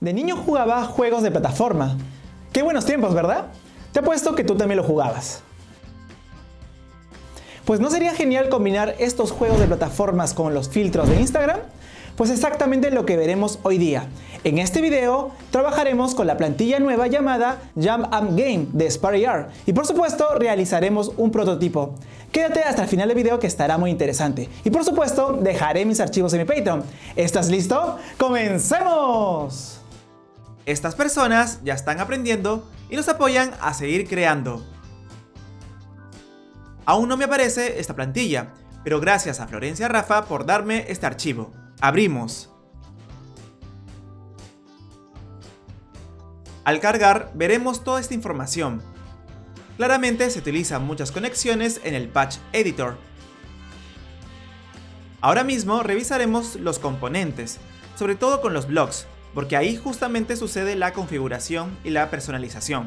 De niño jugaba juegos de plataforma. Qué buenos tiempos, ¿verdad? Te apuesto que tú también lo jugabas. Pues ¿no sería genial combinar estos juegos de plataformas con los filtros de Instagram? Pues exactamente lo que veremos hoy día. En este video trabajaremos con la plantilla nueva llamada Jump Up Game de Spire y por supuesto realizaremos un prototipo. Quédate hasta el final del video que estará muy interesante. Y por supuesto dejaré mis archivos en mi Patreon. ¿Estás listo? ¡Comencemos! Estas personas ya están aprendiendo y nos apoyan a seguir creando. Aún no me aparece esta plantilla, pero gracias a Florencia Rafa por darme este archivo. Abrimos. Al cargar veremos toda esta información. Claramente se utilizan muchas conexiones en el Patch Editor. Ahora mismo revisaremos los componentes, sobre todo con los blocks, porque ahí justamente sucede la configuración y la personalización.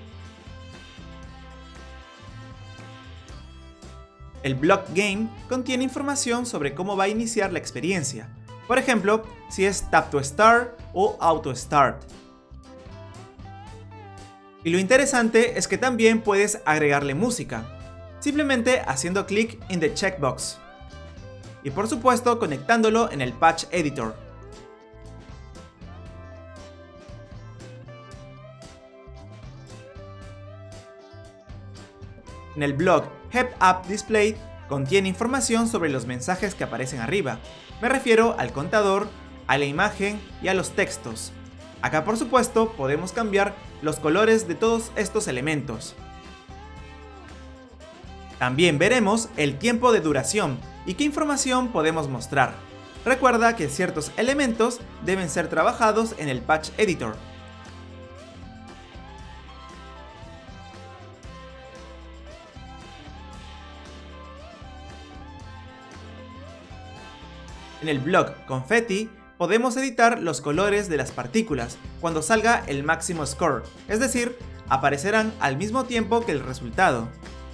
El Block Game contiene información sobre cómo va a iniciar la experiencia. Por ejemplo, si es Tap to Start o Auto Start. Y lo interesante es que también puedes agregarle música, simplemente haciendo clic en the checkbox. Y por supuesto conectándolo en el Patch Editor. En el blog Head Up Display contiene información sobre los mensajes que aparecen arriba. Me refiero al contador, a la imagen y a los textos. Acá por supuesto podemos cambiar los colores de todos estos elementos. También veremos el tiempo de duración y qué información podemos mostrar. Recuerda que ciertos elementos deben ser trabajados en el Patch Editor. En el blog Confetti podemos editar los colores de las partículas cuando salga el máximo score, es decir, aparecerán al mismo tiempo que el resultado.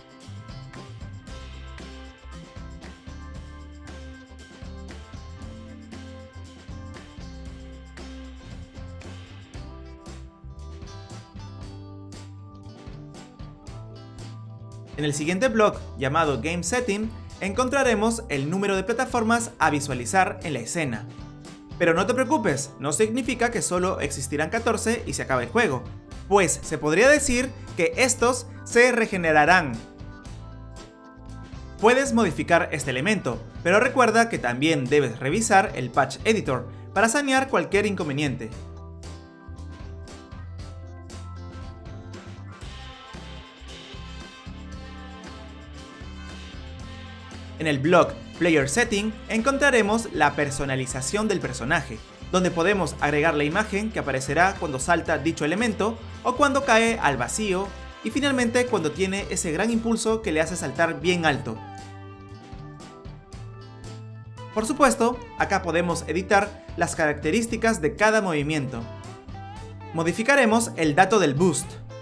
En el siguiente blog, llamado Game Setting, encontraremos el número de plataformas a visualizar en la escena. Pero no te preocupes, no significa que solo existirán 14 y se acaba el juego, pues se podría decir que estos se regenerarán. Puedes modificar este elemento, pero recuerda que también debes revisar el Patch Editor para sanear cualquier inconveniente. En el blog Player Setting encontraremos la personalización del personaje, donde podemos agregar la imagen que aparecerá cuando salta dicho elemento o cuando cae al vacío y finalmente cuando tiene ese gran impulso que le hace saltar bien alto. Por supuesto, acá podemos editar las características de cada movimiento. Modificaremos el dato del boost.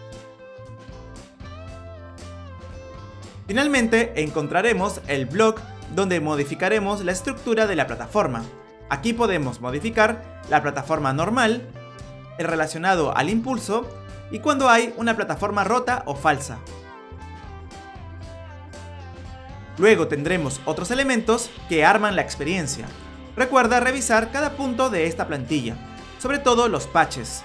Finalmente encontraremos el blog donde modificaremos la estructura de la plataforma. Aquí podemos modificar la plataforma normal, el relacionado al impulso y cuando hay una plataforma rota o falsa. Luego tendremos otros elementos que arman la experiencia. Recuerda revisar cada punto de esta plantilla, sobre todo los patches.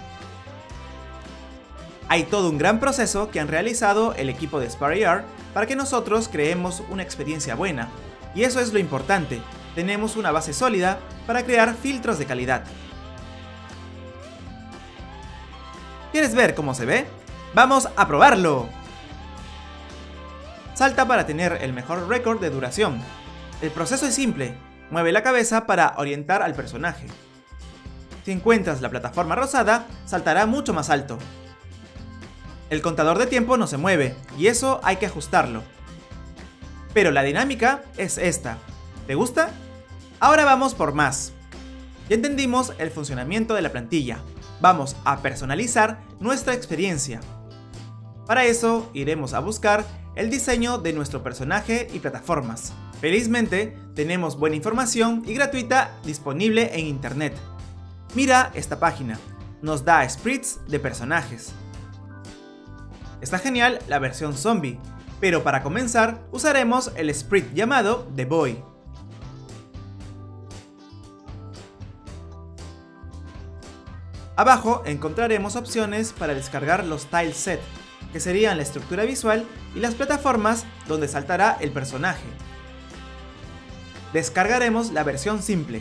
Hay todo un gran proceso que han realizado el equipo de Spire para que nosotros creemos una experiencia buena. Y eso es lo importante, tenemos una base sólida para crear filtros de calidad. ¿Quieres ver cómo se ve? ¡Vamos a probarlo! Salta para tener el mejor récord de duración. El proceso es simple, mueve la cabeza para orientar al personaje. Si encuentras la plataforma rosada, saltará mucho más alto. El contador de tiempo no se mueve, y eso hay que ajustarlo. Pero la dinámica es esta. ¿Te gusta? Ahora vamos por más. Ya entendimos el funcionamiento de la plantilla. Vamos a personalizar nuestra experiencia. Para eso iremos a buscar el diseño de nuestro personaje y plataformas. Felizmente tenemos buena información y gratuita disponible en internet. Mira esta página, nos da sprites de personajes. Está genial la versión zombie, pero para comenzar usaremos el sprite llamado The Boy. Abajo encontraremos opciones para descargar los tileset, que serían la estructura visual y las plataformas donde saltará el personaje. Descargaremos la versión simple.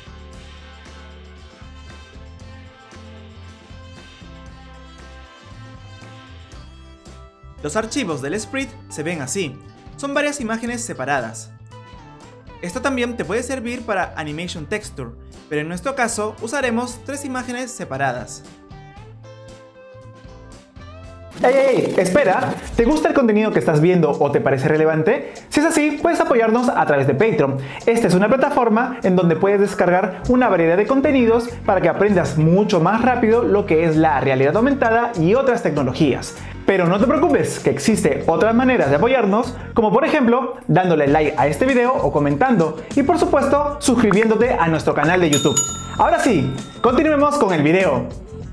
Los archivos del sprite se ven así, son varias imágenes separadas. Esto también te puede servir para Animation Texture, pero en nuestro caso usaremos 3 imágenes separadas. ¡Ey! Espera, ¿te gusta el contenido que estás viendo o te parece relevante? Si es así, puedes apoyarnos a través de Patreon. Esta es una plataforma en donde puedes descargar una variedad de contenidos para que aprendas mucho más rápido lo que es la realidad aumentada y otras tecnologías. Pero no te preocupes, que existe otras maneras de apoyarnos, como por ejemplo, dándole like a este video o comentando, y por supuesto, suscribiéndote a nuestro canal de YouTube. Ahora sí, continuemos con el video.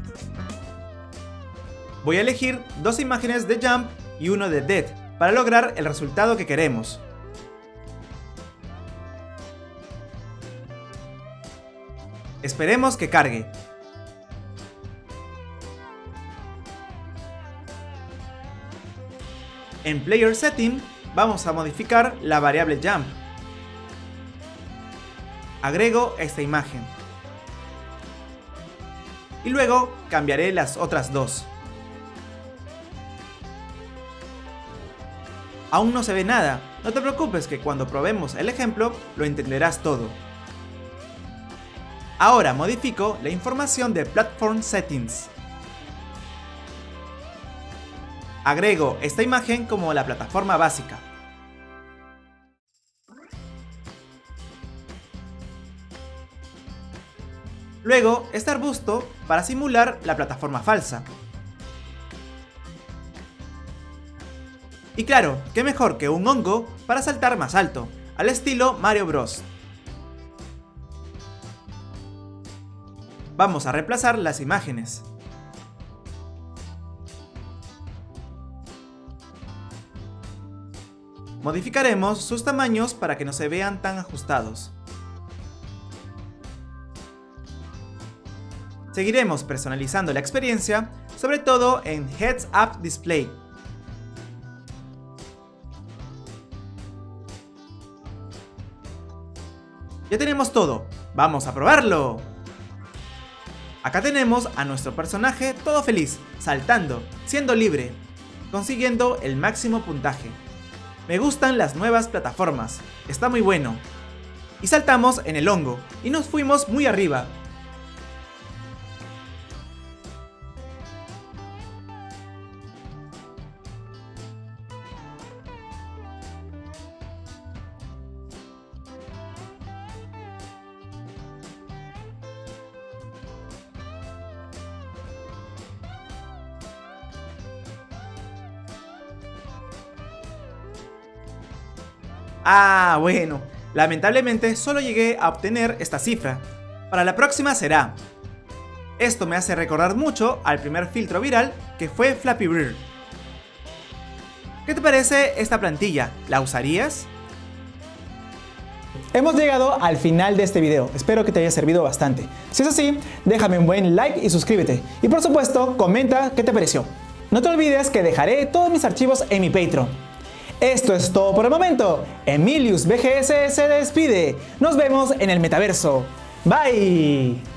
Voy a elegir 2 imágenes de Jump y 1 de Dead para lograr el resultado que queremos. Esperemos que cargue. En Player Setting vamos a modificar la variable Jump. Agrego esta imagen. Y luego cambiaré las otras 2. Aún no se ve nada, no te preocupes que cuando probemos el ejemplo lo entenderás todo. Ahora modifico la información de Platform Settings. Agrego esta imagen como la plataforma básica. Luego este arbusto para simular la plataforma falsa. Y claro, qué mejor que un hongo para saltar más alto, al estilo Mario Bros. Vamos a reemplazar las imágenes. Modificaremos sus tamaños para que no se vean tan ajustados. Seguiremos personalizando la experiencia, sobre todo en Heads Up Display. Ya tenemos todo, ¡vamos a probarlo! Acá tenemos a nuestro personaje todo feliz, saltando, siendo libre, consiguiendo el máximo puntaje. Me gustan las nuevas plataformas, está muy bueno. Y saltamos en el hongo, y nos fuimos muy arriba. Ah, bueno, lamentablemente solo llegué a obtener esta cifra. Para la próxima será. Esto me hace recordar mucho al primer filtro viral que fue Flappy Bird. ¿Qué te parece esta plantilla? ¿La usarías? Hemos llegado al final de este video, espero que te haya servido bastante. Si es así, déjame un buen like y suscríbete. Y por supuesto, comenta qué te pareció. No te olvides que dejaré todos mis archivos en mi Patreon. Esto es todo por el momento. Emilius BGS se despide. Nos vemos en el metaverso. Bye.